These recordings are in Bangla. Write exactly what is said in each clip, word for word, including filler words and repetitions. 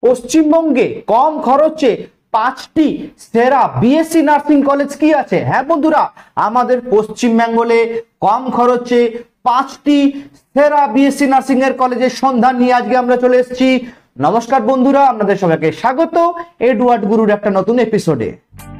পশ্চিমবঙ্গে কম খরচে পাঁচটি সেরা বিএসসি নার্সিং কলেজ কি আছে? হ্যাঁ বন্ধুরা, আমাদের পশ্চিম বেঙ্গলে কম খরচে পাঁচটি সেরা বিএসসি নার্সিং এর কলেজের সন্ধান নিয়ে আজকে আমরা চলে এসেছি। নমস্কার বন্ধুরা, আপনাদের সবাইকে স্বাগত এডওয়ার্ড গুরুর একটা নতুন এপিসোডে।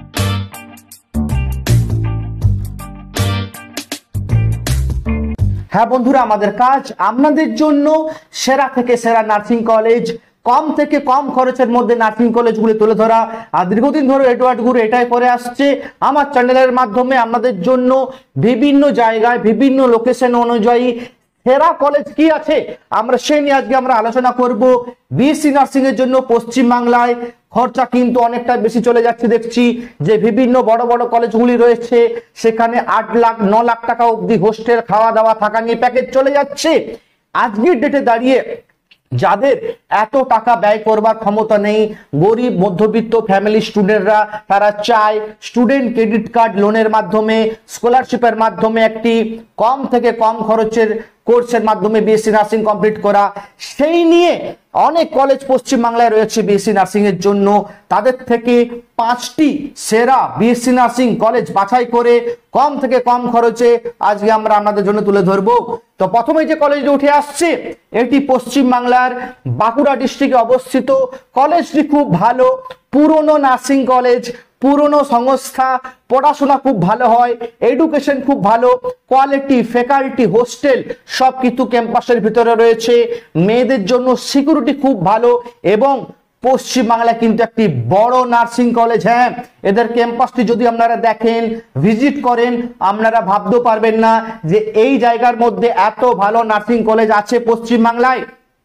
হ্যাঁ বন্ধুরা, আমাদের কাজ আপনাদের জন্য সেরা থেকে সেরা নার্সিং কলেজ, কম থেকে কম খরচের মধ্যে নার্সিং কলেজগুলি তুলে ধরা। আর দীর্ঘদিন ধরে এডওয়ার্ড গুরু এটাই করে আসছে, আমার চ্যানেলের মাধ্যমে আপনাদের জন্য বিভিন্ন জায়গায় বিভিন্ন লোকেশন অনুযায়ী সেরা কলেজ কি আছে আমরা সেই নিয়ে আজকে আমরা আলোচনা করব। বিএসসি নার্সিং এর জন্য পশ্চিম বাংলায় খরচা কিন্তু অনেকটা বেশি চলে যাচ্ছে। দেখছি যে বিভিন্ন বড় বড় কলেজগুলি রয়েছে, সেখানে আট লাখ ন লাখ টাকা অবধি হোস্টেল, খাওয়া দাওয়া, থাকা নিয়ে প্যাকেজ চলে যাচ্ছে। আজকের ডেটে দাঁড়িয়ে যাদের এত টাকা ব্যয় করবার ক্ষমতা নেই, গরিব মধ্যবিত্ত ফ্যামিলি স্টুডেন্টরা, তারা চায় স্টুডেন্ট ক্রেডিট কার্ড লোনের মাধ্যমে, স্কলারশিপের মাধ্যমে একটি কম থেকে কম খরচের কোর্সের মাধ্যমে বিএসসি নার্সিং কমপ্লিট করা। সেই নিয়ে অনেক কলেজ পশ্চিম বাংলায় রয়েছে বিএসসি নার্সিং এর জন্য। তাদের থেকে পাঁচটি সেরা বিএসসি নার্সিং কলেজ বাছাই করে কম থেকে কম খরচে আজকে আমরা আপনাদের জন্য তুলে ধরবো। তো প্রথমে যে কলেজটি উঠে আসছে, এটি পশ্চিম বাংলার বাঁকুড়া ডিস্ট্রিক্টে অবস্থিত। কলেজটি খুব ভালো, পুরনো নার্সিং কলেজ, পুরনো সংস্থা, পড়াশোনা খুব ভালো হয়, এডুকেশন খুব ভালো, কোয়ালিটি, ফ্যাকাল্টি, হোস্টেল সব কিছু ক্যাম্পাসের ভিতরে রয়েছে। মেয়েদের জন্য সিকিউরিটি খুব ভালো এবং পশ্চিম বাংলায় কিন্তু একটি বড় নার্সিং কলেজ। হ্যাঁ, এদের ক্যাম্পাসটি যদি আপনারা দেখেন, ভিজিট করেন, আপনারা ভাবতেও পারবেন না যে এই জায়গার মধ্যে এত ভালো নার্সিং কলেজ আছে পশ্চিম বাংলায়।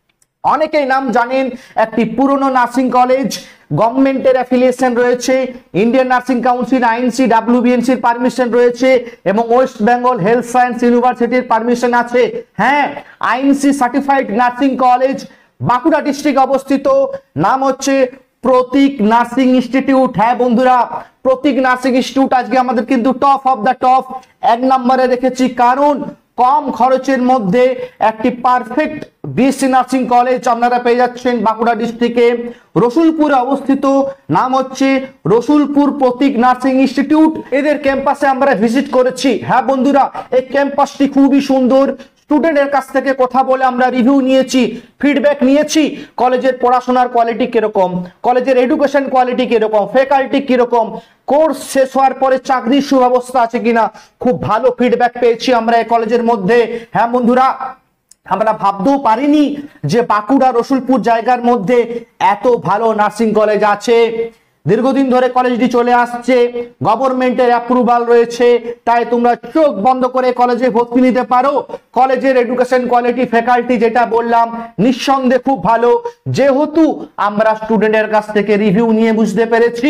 অনেকেই নাম জানেন, একটি পুরনো নার্সিং কলেজ, গভর্নমেন্টের অ্যাফিলিয়েশন রয়েছে, ইন্ডিয়ান নার্সিং কাউন্সিল, আইএনসি, ডাব্লিউবিএনসির পারমিশন রয়েছে এবং ওয়েস্ট বেঙ্গল হেলথ সায়েন্স ইউনিভার্সিটির পারমিশন আছে। হ্যাঁ, INC certified nursing college, Bankura ডিস্ট্রিক্টে অবস্থিত। নাম হচ্ছে প্রতীক নার্সিং ইনস্টিটিউট। হ্যাঁ বন্ধুরা, প্রতীক নার্সিং ইনস্টিটিউট আজকে আমাদের কিন্তু টপ অফ দ্য টপ এক নম্বরে রেখেছি, কারণ কম খরচের মধ্যে একটি পারফেক্ট বিএসসি নার্সিং কলেজ আপনারা পেয়ে যাচ্ছেন বাঁকুড়া ডিস্ট্রিক্টে, রসুলপুরে অবস্থিত। নাম হচ্ছে রসুলপুর প্রতীক নার্সিং ইনস্টিটিউট। এদের ক্যাম্পাসে আমরা ভিজিট করেছি। হ্যাঁ বন্ধুরা, এই ক্যাম্পাসটি খুবই সুন্দর। স্টুডেন্টের কাছ থেকে কথা বলে আমরা রিভিউ নিয়েছি, ফিডব্যাক নিয়েছি, কলেজের পড়াশোনার কোয়ালিটি কিরকম, কলেজের এডুকেশন কোয়ালিটি কিরকম, ফ্যাকাল্টি কিরকম, কোর্স শেষ হওয়ার পরে চাকরির সুব্যবস্থা আছে কিনা, খুব ভালো ফিডব্যাক পেয়েছি আমরা এই কলেজের মধ্যে। হ্যাঁ বন্ধুরা, আমরা ভাবতেও পারিনি যে বাঁকুড়া রসুলপুর জায়গার মধ্যে এত ভালো নার্সিং কলেজ আছে। দীর্ঘদিন ধরে কলেজটি চলে আসছে, গভর্নমেন্টের অ্যাপ্রুভাল রয়েছে, তাই তোমরা চোখ বন্ধ করে কলেজে ভর্তি নিতে পারো। কলেজের এডুকেশন কোয়ালিটি, ফ্যাকাল্টি যেটা বললাম, নিঃসন্দেহে খুব ভালো, যেহেতু আমরা স্টুডেন্টের কাছ থেকে রিভিউ নিয়ে বুঝতে পেরেছি।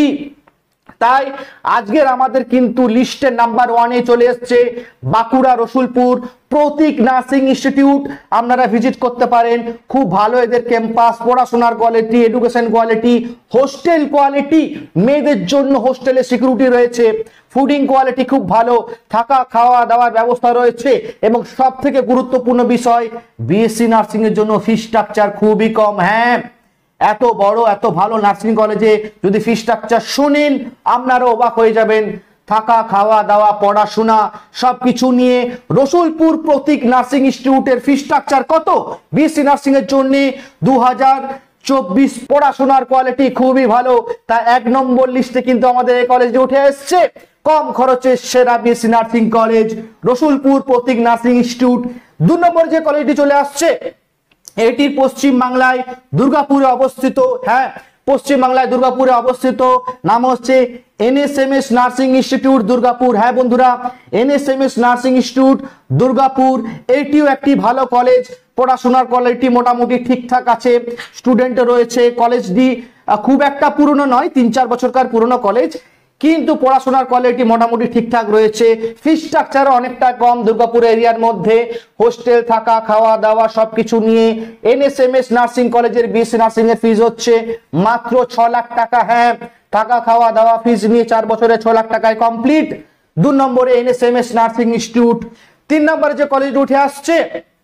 তাই আজকের আমাদের কিন্তু লিস্টের নাম্বার ওয়ানে চলে এসছে বাঁকুড়া রসুলপুর প্রতীক নার্সিং ইনস্টিটিউট। আপনারা ভিজিট করতে পারেন, খুব ভালো এদের ক্যাম্পাস, পড়াশোনার quality, education quality, hostel quality, মেয়েদের জন্য হোস্টেলে সিকিউরিটি রয়েছে, ফুডিং কোয়ালিটি খুব ভালো, থাকা খাওয়া দাওয়ার ব্যবস্থা রয়েছে এবং সব থেকে গুরুত্বপূর্ণ বিষয়, বিএসসি নার্সিং এর জন্য ফি স্ট্রাকচার খুবই কম। হ্যাঁ, এত বড় এত ভালো নার্সিং কলেজে যদি ফি স্ট্রাকচার শুনেন আপনারা অবাক হয়ে যাবেন। থাকা খাওয়া দাওয়া পড়াশোনা সবকিছু নিয়ে রসুলপুর প্রতীক নার্সিং ইনস্টিটিউটের ফি স্ট্রাকচার কত? বিএসসি নার্সিং এর জন্য দু হাজার চব্বিশ। পড়াশোনার কোয়ালিটি খুবই ভালো, তা এক নম্বর লিস্টে কিন্তু আমাদের এই কলেজে উঠে এসছে কম খরচে সেরা BSc nursing college Rasulpur Pratik nursing institute. দু নম্বর যে কলেজটি চলে আসছে, এটি পশ্চিম বাংলায় দুর্গাপুরে অবস্থিত। হ্যাঁ, পশ্চিম বাংলায় দুর্গাপুরে অবস্থিত। নাম হচ্ছে এনএসএমএস নার্সিং ইনস্টিটিউট দুর্গাপুর। হ্যাঁ বন্ধুরা, এনএসএমএস নার্সিং ইনস্টিটিউট দুর্গাপুর, এটিও একটি ভালো কলেজ, পড়াশোনার কোয়ালিটি মোটামুটি ঠিকঠাক আছে, স্টুডেন্ট রয়েছে। কলেজটি খুব একটা পুরনো নয়, তিন চার বছরকার পুরনো কলেজ, কিন্তু পড়াশোনার কোয়ালিটি মোটামুটি ঠিকঠাক রয়েছে। ফি স্ট্রাকচার অনেকটা কম দুর্গাপুর এরিয়ার মধ্যে, হোস্টেল, থাকা খাওয়া দাওয়া সবকিছু নিয়ে এনএসএমএস নার্সিং কলেজের বিএসসি নার্সিং এর ফিজ হচ্ছে মাত্র ছ লাখ টাকা। হ্যাঁ, থাকা খাওয়া দাওয়া ফিজ নিয়ে চার বছরে ছ লাখ টাকায় কমপ্লিট। দু নম্বরে এনএসএমএস নার্সিং ইনস্টিটিউট। তিন নম্বরে যে কলেজ উঠে আসছে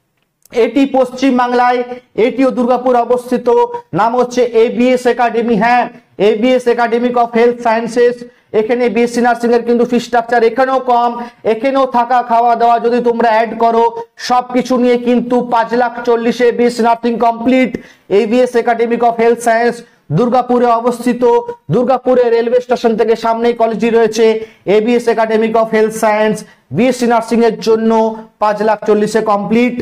এটি পশ্চিম বাংলায়, এটিও দুর্গাপুর অবস্থিত, নাম হচ্ছে এবিএস একাডেমি। হ্যাঁ, ABS academic of health sciences. এখানে বিএসসি নার্সিং এর কিন্তু ফি স্ট্রাকচার এখানেও কম, এখানেও থাকা খাওয়া দাওয়া যদি তোমরা অ্যাড করো সবকিছু নিয়ে কিন্তু পাঁচ লাখ চল্লিশে BSc nursing complete. ABS academic of health science দুর্গাপুরে অবস্থিত, দুর্গাপুরে রেলওয়ে স্টেশন থেকে সামনেই কলেজটি রয়েছে। ABS academic of health science BSc nursing এর জন্য পাঁচ লাখ চল্লিশে কমপ্লিট।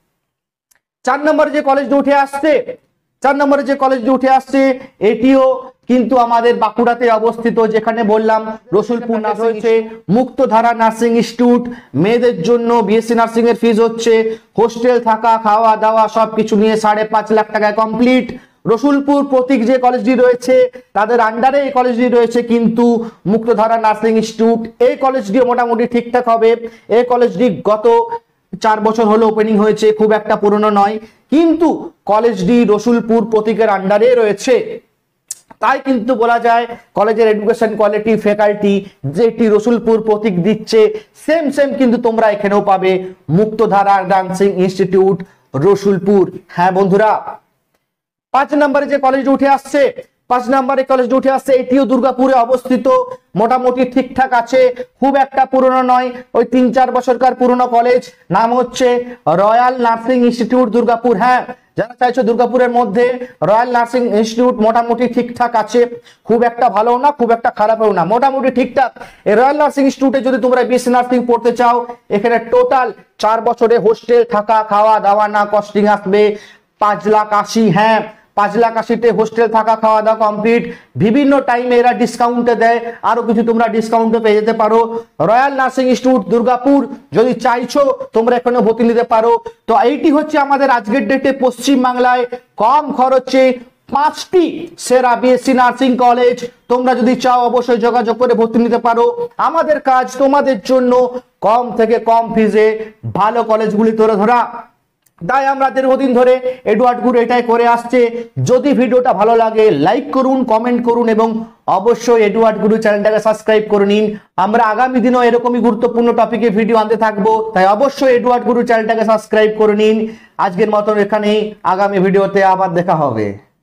চার নম্বরে যে কলেজটি উঠে আসছে, চার নম্বরে যে কলেজটি উঠে আসছে এটিও কিন্তু আমাদের বাঁকুড়াতে অবস্থিত, যেখানে বললাম রসুলপুর রয়েছে মুক্তধারা নার্সিং ইনস্টিটিউট। মেয়েদের জন্য বিএসসি নার্সিং এর ফিজ হচ্ছে হোস্টেল থাকা খাওয়া দাওয়া সবকিছু নিয়ে সাড়ে পাঁচ লাখ টাকায় কমপ্লিট। রসুলপুর প্রতীক যে কলেজটি রয়েছে তাদের আন্ডারে এই কলেজটি রয়েছে কিন্তু মুক্তধারা নার্সিং ইনস্টিটিউট। এই কলেজটি মোটামুটি ঠিকঠাক হবে। এই কলেজটি গত চার বছর হলো ওপেনিং হয়েছে, খুব একটা পুরনো নয়, কিন্তু কলেজটি রসুলপুর প্রতীকের আন্ডারে রয়েছে। তাই কিন্তু বলা যায় কলেজের এডুকেশন কোয়ালিটি ফ্যাকাল্টি যেটি রসুলপুর প্রতীক দিচ্ছে সেম সেম কিন্তু তোমরা এখানেও পাবে, মুক্তধারা নার্সিং ইনস্টিটিউট রসুলপুর। হ্যাঁ বন্ধুরা, পাঁচ নম্বরে যে কলেজটি উঠে আসছে, পাঁচ নম্বরে কলেজটি উঠে আসছে এটিও দুর্গাপুরে অবস্থিত, মোটামুটি ঠিকঠাক আছে, খুব একটা পুরনো নয়, ওই তিন চার বছরকার পুরনো কলেজ। নাম হচ্ছে রয়্যাল নার্সিং ইনস্টিটিউট দুর্গাপুর। হ্যাঁ, যারা চাইছো দুর্গাপুরের মধ্যে রয়্যাল নার্সিং ইনস্টিটিউট মোটামুটি ঠিকঠাক আছে, খুব একটা ভালো না খুব একটা খারাপও না, মোটামুটি ঠিকঠাক। এই রয়্যাল নার্সিং ইনস্টিটিউটে যদি তোমরা বিএসসি নার্সিং পড়তে চাও এখানে টোটাল চার বছরে হোস্টেল থাকা খাওয়া দাওয়া না কস্টিং আসবে পাঁচ লাখ আশি। হ্যাঁ, পাঁচ লাখ আশিতে হোস্টেল থাকা খাওয়া দাওয়া কমপ্লিট। বিভিন্ন টাইমে এরা ডিসকাউন্টে দেয়, আরো কিছু তোমরা ডিসকাউন্টে পেয়ে যেতে পারো। রয়্যাল নার্সিং ইনস্টিটিউট দুর্গাপুর যদি চাইছো তোমরা এখানে ভর্তি নিতে পারো। তো এইটি হচ্ছে আমাদের আজকের ডেটে পশ্চিম বাংলায় কম খরচে পাঁচটি সেরা বিএসসি নার্সিং কলেজ। তোমরা যদি চাও অবশ্যই যোগাযোগ করে ভর্তি নিতে পারো। আমাদের কাজ তোমাদের জন্য কম থেকে কম ফিজে ভালো কলেজগুলি তুলে ধরা। তাই আমরা দীর্ঘদিন ধরে এডওয়ার্ড গুরু এটাই করে আসছে। যদি ভিডিওটা ভালো লাগে লাইক করুন, কমেন্ট করুন এবং অবশ্যই এডওয়ার্ড গুরু চ্যানেলটাকে সাবস্ক্রাইব করে নিন। আমরা আগামী দিনও এরকমই গুরুত্বপূর্ণ টপিকে ভিডিও আনতে থাকবো, তাই অবশ্যই এডওয়ার্ড গুরু চ্যানেলটাকে সাবস্ক্রাইব করে নিন। আজকের মতন এখানেই, আগামী ভিডিওতে আবার দেখা হবে।